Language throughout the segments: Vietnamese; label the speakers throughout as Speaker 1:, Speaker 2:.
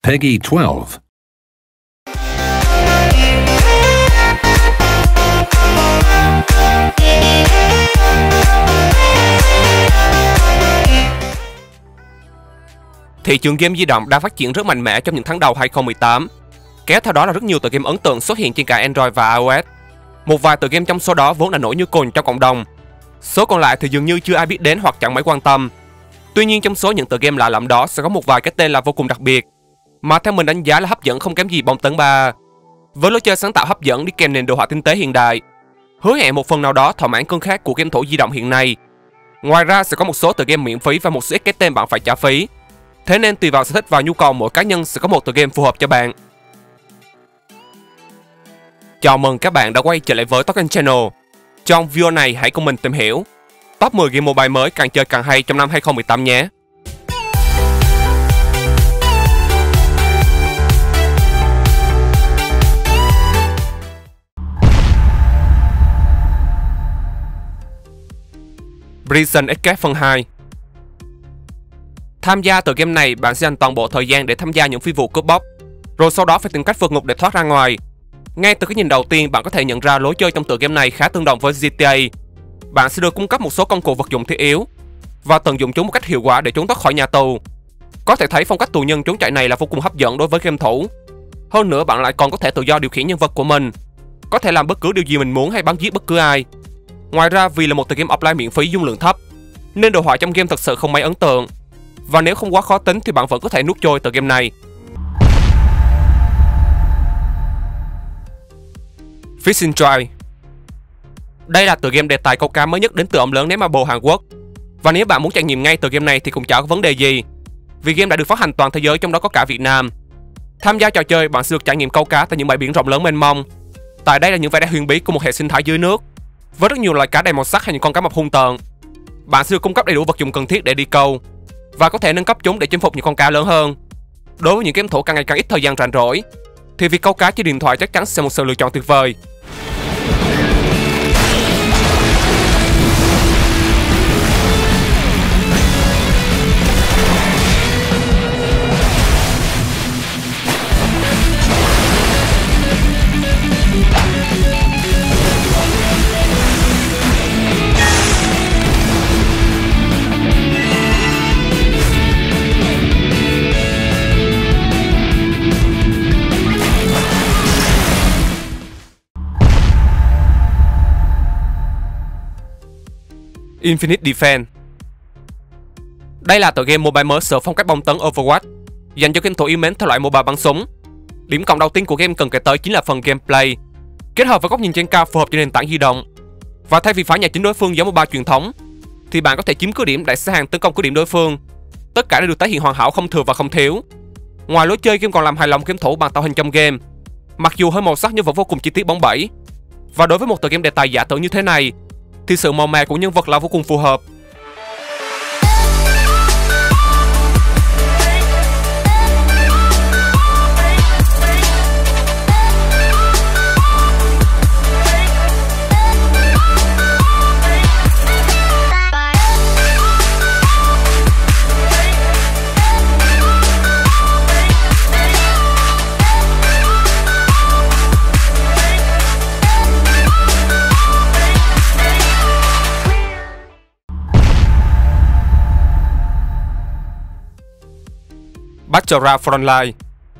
Speaker 1: Peggy 12.
Speaker 2: Thị trường game di động đang phát triển rất mạnh mẽ trong những tháng đầu 2018. Kéo theo đó là rất nhiều tựa game ấn tượng xuất hiện trên cả Android và iOS. Một vài tựa game trong số đó vốn đã nổi như cồn trong cộng đồng. Số còn lại thì dường như chưa ai biết đến hoặc chẳng mấy quan tâm. Tuy nhiên trong số những tựa game lạ lẫm đó sẽ có một vài cái tên là vô cùng đặc biệt, mà theo mình đánh giá là hấp dẫn không kém gì bom tấn 3. Với lối chơi sáng tạo hấp dẫn đi kèm nền đồ họa tinh tế hiện đại, hứa hẹn một phần nào đó thỏa mãn cơn khát của game thủ di động hiện nay. Ngoài ra sẽ có một số tựa game miễn phí và một số ít cái tên bạn phải trả phí. Thế nên tùy vào sở thích và nhu cầu mỗi cá nhân sẽ có một tựa game phù hợp cho bạn. Chào mừng các bạn đã quay trở lại với Token Channel. Trong video này hãy cùng mình tìm hiểu top 10 game mobile mới càng chơi càng hay trong năm 2018 nhé. Prison Escape phần 2. Tham gia tựa game này, bạn sẽ dành toàn bộ thời gian để tham gia những phi vụ cướp bóc, rồi sau đó phải tìm cách vượt ngục để thoát ra ngoài. Ngay từ cái nhìn đầu tiên, bạn có thể nhận ra lối chơi trong tựa game này khá tương đồng với GTA. Bạn sẽ được cung cấp một số công cụ vật dụng thiết yếu và tận dụng chúng một cách hiệu quả để trốn thoát khỏi nhà tù. Có thể thấy phong cách tù nhân trốn chạy này là vô cùng hấp dẫn đối với game thủ. Hơn nữa, bạn lại còn có thể tự do điều khiển nhân vật của mình, có thể làm bất cứ điều gì mình muốn hay bắn giết bất cứ ai. Ngoài ra, vì là một tựa game offline miễn phí dung lượng thấp, nên đồ họa trong game thật sự không mấy ấn tượng. Và nếu không quá khó tính thì bạn vẫn có thể nuốt trôi tựa game này. Fishing Tribe. Đây là tựa game đề tài câu cá mới nhất đến từ ông lớn ném Marble Hàn Quốc. Và nếu bạn muốn trải nghiệm ngay tựa game này thì cũng chẳng có vấn đề gì, vì game đã được phát hành toàn thế giới, trong đó có cả Việt Nam. Tham gia trò chơi, bạn sẽ được trải nghiệm câu cá tại những bãi biển rộng lớn mênh mông. Tại đây là những vẻ đẹp huyền bí của một hệ sinh thái dưới nước, với rất nhiều loài cá đầy màu sắc hay những con cá mập hung tợn. Bạn sẽ được cung cấp đầy đủ vật dụng cần thiết để đi câu và có thể nâng cấp chúng để chinh phục những con cá lớn hơn. Đối với những game thủ càng ngày càng ít thời gian rảnh rỗi, thì việc câu cá trên điện thoại chắc chắn sẽ là một sự lựa chọn tuyệt vời. Infinite Defense. Đây là tựa game mobile mới sở phong cách bom tấn Overwatch, dành cho game thủ yêu mến theo loại MOBA bắn súng. Điểm cộng đầu tiên của game cần kể tới chính là phần gameplay, kết hợp với góc nhìn trên cao phù hợp cho nền tảng di động. Và thay vì phá nhà chính đối phương giống MOBA truyền thống, thì bạn có thể chiếm cứ điểm để xếp hàng tấn công cứ điểm đối phương. Tất cả đều được tái hiện hoàn hảo, không thừa và không thiếu. Ngoài lối chơi, game còn làm hài lòng game thủ bằng tạo hình trong game, mặc dù hơi màu sắc nhưng vẫn vô cùng chi tiết bóng bẩy. Và đối với một tựa game đề tài giả tưởng như thế này thì sự màu mè của nhân vật là vô cùng phù hợp. Battlegrounds Frontline.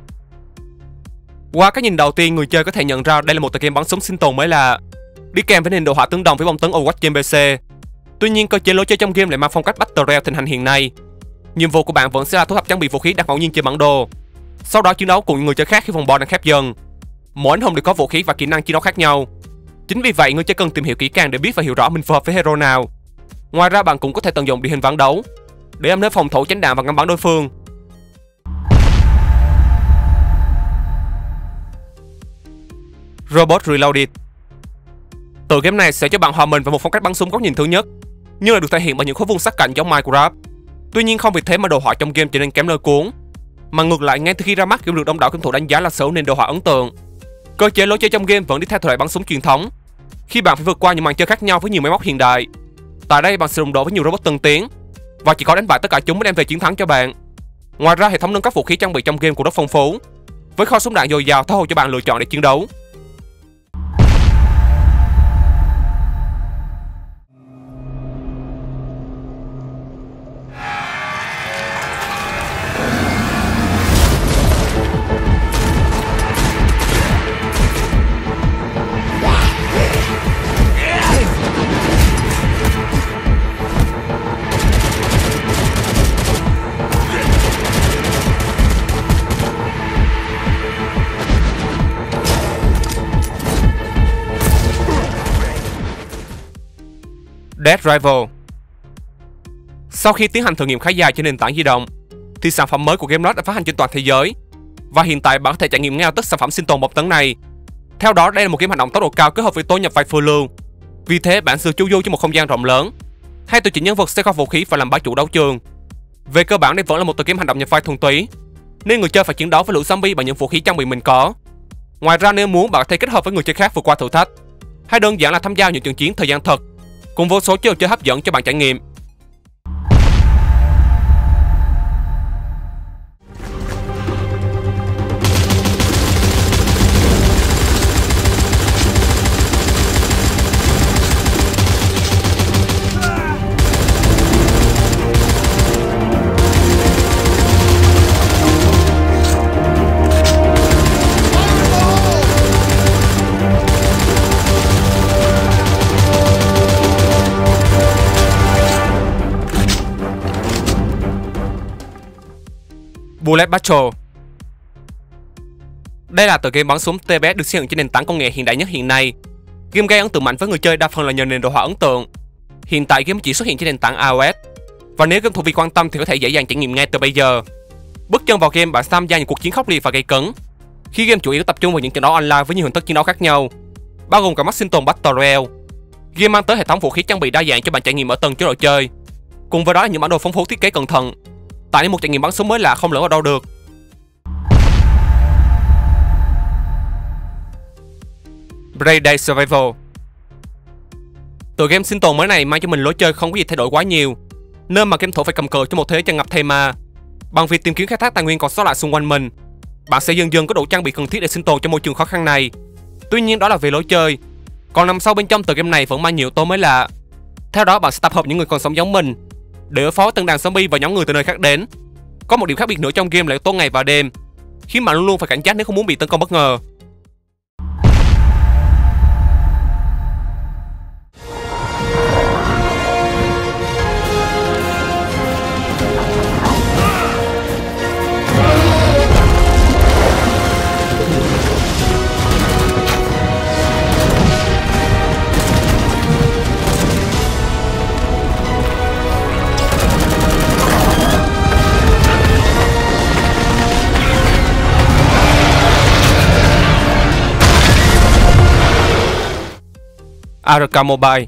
Speaker 2: Qua cái nhìn đầu tiên, người chơi có thể nhận ra đây là một tựa game bắn súng sinh tồn mới lạ, đi kèm với nền đồ họa tương đồng với bom tấn Overwatch trên PC. Tuy nhiên, cơ chế lối chơi trong game lại mang phong cách Battle Royale thịnh hành hiện nay. Nhiệm vụ của bạn vẫn sẽ là thu thập trang bị vũ khí đặt ngẫu nhiên trên bản đồ, sau đó chiến đấu cùng người chơi khác khi vòng bo đang khép dần. Mỗi anh hùng đều có vũ khí và kỹ năng chiến đấu khác nhau. Chính vì vậy, người chơi cần tìm hiểu kỹ càng để biết và hiểu rõ mình phù hợp với hero nào. Ngoài ra, bạn cũng có thể tận dụng địa hình ván đấu để âm nếp phòng thủ, tránh đạn và ngắm bắn đối phương. Robot Reloaded. Tựa game này sẽ cho bạn hòa mình vào một phong cách bắn súng góc nhìn thứ nhất, nhưng là được thể hiện bằng những khối vuông sắc cạnh giống Minecraft. Tuy nhiên không vì thế mà đồ họa trong game trở nên kém lôi cuốn, mà ngược lại, ngay từ khi ra mắt, game được đông đảo game thủ đánh giá là xấu nên đồ họa ấn tượng. Cơ chế lối chơi trong game vẫn đi theo thể loại bắn súng truyền thống, khi bạn phải vượt qua những màn chơi khác nhau với nhiều máy móc hiện đại. Tại đây, bạn sẽ đụng độ với nhiều robot tân tiến và chỉ có đánh bại tất cả chúng mới đem về chiến thắng cho bạn. Ngoài ra, hệ thống nâng cấp vũ khí trang bị trong game cũng rất phong phú, với kho súng đạn dồi dào tha hồ cho bạn lựa chọn để chiến đấu. Dead Rival. Sau khi tiến hành thử nghiệm khá dài trên nền tảng di động, thì sản phẩm mới của Gameloft đã phát hành trên toàn thế giới, và hiện tại bạn có thể trải nghiệm ngay lập tức sản phẩm sinh tồn bom tấn này. Theo đó, đây là một game hành động tốc độ cao kết hợp với tối nhập vai full lưu. Vì thế, bạn sẽ chu du trong một không gian rộng lớn, hay tùy chỉnh nhân vật sẽ có vũ khí và làm bá chủ đấu trường. Về cơ bản, đây vẫn là một tựa game hành động nhập vai thuần túy, nên người chơi phải chiến đấu với lũ zombie bằng những vũ khí trang bị mình có. Ngoài ra, nếu muốn, bạn có thể kết hợp với người chơi khác vượt qua thử thách, hay đơn giản là tham gia những trận chiến thời gian thực, cùng vô số trò chơi hấp dẫn cho bạn trải nghiệm. Bullet Battle. Đây là tựa game bắn súng TPS được xây dựng trên nền tảng công nghệ hiện đại nhất hiện nay. Game gây ấn tượng mạnh với người chơi đa phần là nhờ nền đồ họa ấn tượng. Hiện tại game chỉ xuất hiện trên nền tảng iOS, và nếu game thủ vi quan tâm thì có thể dễ dàng trải nghiệm ngay từ bây giờ. Bước chân vào game, bạn sẽ tham gia những cuộc chiến khốc liệt và gay cấn, khi game chủ yếu tập trung vào những trận đấu online với nhiều hình thức chiến đấu khác nhau, bao gồm cả mắt sinh tồn Battle Royale. Game mang tới hệ thống vũ khí trang bị đa dạng cho bạn trải nghiệm ở từng chế độ chơi, cùng với đó là những bản đồ phong phú thiết kế cẩn thận, tạo nên một trải nghiệm bắn súng mới lạ không lẫn ở đâu được. Brave Day Survival. Tựa game sinh tồn mới này mang cho mình lối chơi không có gì thay đổi quá nhiều, nơi mà game thủ phải cầm cự trong một thế tràn ngập thây ma. Bằng việc tìm kiếm khai thác tài nguyên còn sót lại xung quanh mình, bạn sẽ dần dần có đủ trang bị cần thiết để sinh tồn trong môi trường khó khăn này. Tuy nhiên, đó là về lối chơi, còn nằm sâu bên trong tựa game này vẫn mang nhiều yếu tố mới lạ. Theo đó, bạn sẽ tập hợp những người còn sống giống mình để đối phó với từng đàn zombie và nhóm người từ nơi khác đến. Có một điểm khác biệt nữa trong game là yếu tố ngày và đêm, khiến bạn luôn luôn phải cảnh giác nếu không muốn bị tấn công bất ngờ. Arca Mobile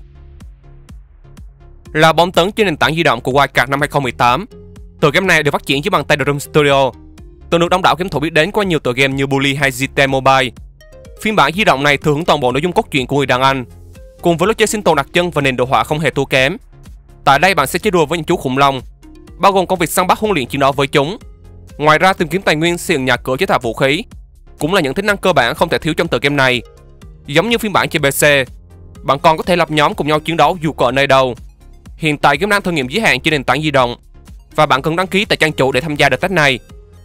Speaker 2: là bom tấn trên nền tảng di động của Wildcard năm 2018. Tựa game này được phát triển dưới bàn tay The Room Studio, từng được đông đảo game thủ biết đến qua nhiều tựa game như Bully hay GT Mobile. Phiên bản di động này thừa hưởng toàn bộ nội dung cốt truyện của người đàn anh, cùng với lối chơi sinh tồn đặc trưng và nền đồ họa không hề thua kém. Tại đây bạn sẽ chơi đùa với những chú khủng long, bao gồm công việc săn bắt, huấn luyện chiến đấu với chúng. Ngoài ra, tìm kiếm tài nguyên, xây dựng nhà cửa, chế tạo vũ khí cũng là những tính năng cơ bản không thể thiếu trong tựa game này. Giống như phiên bản trên PC, bạn còn có thể lập nhóm cùng nhau chiến đấu dù có ở nơi đâu. Hiện tại game đang thử nghiệm giới hạn trên nền tảng di động, và bạn cần đăng ký tại trang chủ để tham gia đợt test này.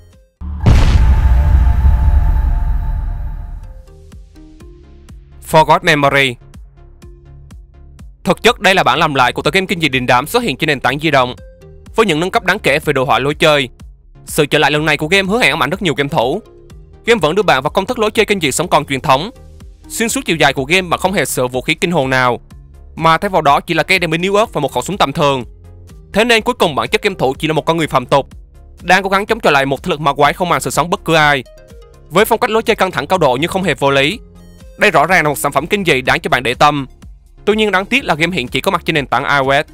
Speaker 2: Forgot Memory. Thực chất đây là bản làm lại của tựa game kinh dị đình đám xuất hiện trên nền tảng di động, với những nâng cấp đáng kể về đồ họa lối chơi. Sự trở lại lần này của game hứa hẹn ám ảnh rất nhiều game thủ. Game vẫn đưa bạn vào công thức lối chơi kinh dị sống còn truyền thống. Xuyên suốt chiều dài của game, bạn không hề sợ vũ khí kinh hồn nào, mà thay vào đó chỉ là cây đèn pin yếu ớt và một khẩu súng tầm thường. Thế nên cuối cùng bản chất game thủ chỉ là một con người phạm tục đang cố gắng chống chọi lại một thế lực ma quái không màng sự sống bất cứ ai. Với phong cách lối chơi căng thẳng cao độ nhưng không hề vô lý, đây rõ ràng là một sản phẩm kinh dị đáng cho bạn để tâm. Tuy nhiên đáng tiếc là game hiện chỉ có mặt trên nền tảng iOS.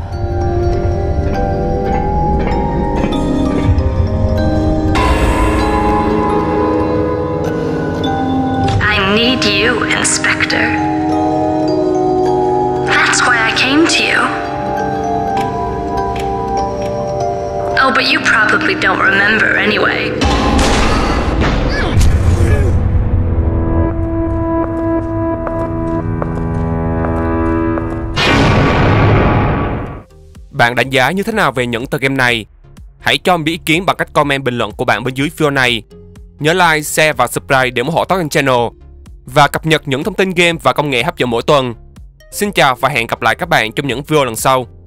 Speaker 1: I need you, Inspector. That's why I came to you. Oh, but you probably probably don't remember anyway.
Speaker 2: Bạn đánh giá như thế nào về những tựa game này? Hãy cho mình biết ý kiến bằng cách comment bình luận của bạn bên dưới video này. Nhớ like, share và subscribe để ủng hộ Talk Channel và cập nhật những thông tin game và công nghệ hấp dẫn mỗi tuần. Xin chào và hẹn gặp lại các bạn trong những video lần sau.